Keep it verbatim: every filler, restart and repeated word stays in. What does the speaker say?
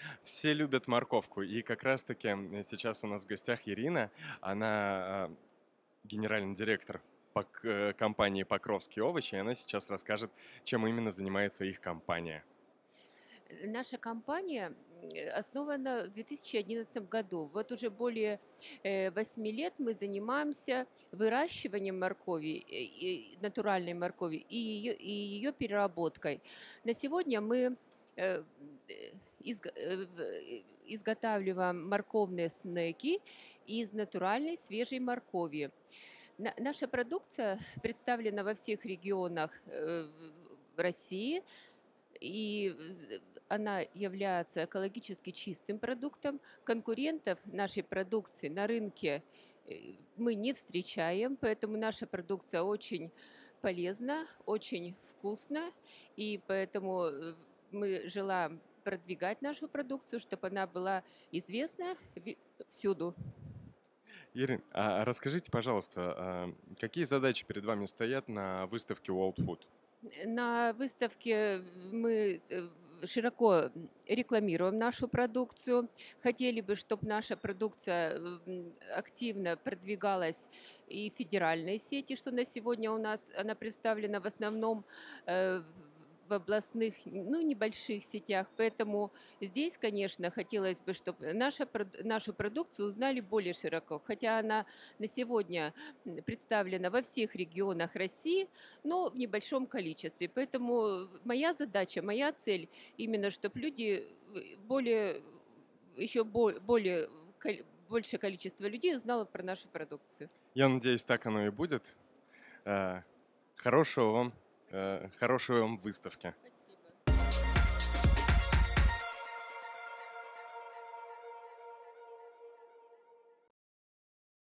Все любят морковку, и как раз-таки м, сейчас у нас в гостях Ирина. Она а, генеральный директор пок- э, компании «Покровские овощи», и она сейчас расскажет, чем именно занимается их компания. Э, Наша компания м, основана в две тысячи одиннадцатом году. Вот уже более э, восьми лет мы занимаемся выращиванием моркови, э, и натуральной моркови и ее, и ее переработкой. На сегодня мы э, э, изго- э, в- э, изготавливаем морковные снеки из натуральной свежей моркови. На- Наша продукция представлена во всех регионах э, в в России, и э, она является экологически чистым продуктом. Конкурентов нашей продукции на рынке э, мы не встречаем, поэтому наша продукция очень полезна, очень вкусна, и поэтому э, мы желаем продвигать нашу продукцию, чтобы она была известна ви- всюду. Ирина, а расскажите, пожалуйста, а, какие задачи перед вами стоят на выставке World Food? На выставке мы э, широко рекламируем нашу продукцию. Хотели бы, чтобы наша продукция м, активно продвигалась и в федеральной сети, что на сегодня у нас она представлена в основном э, в областных, ну, небольших сетях. Поэтому здесь, конечно, хотелось бы, чтобы наша, прод- нашу продукцию узнали более широко. Хотя она на сегодня м, представлена во всех регионах России, но в небольшом количестве. Поэтому моя задача, моя цель именно, чтобы люди э, более, еще бо- более, кол- большее количество людей узнало про нашу продукцию. Я надеюсь, так оно и будет. А, Хорошего вам, Спасибо. э, хорошей вам выставки.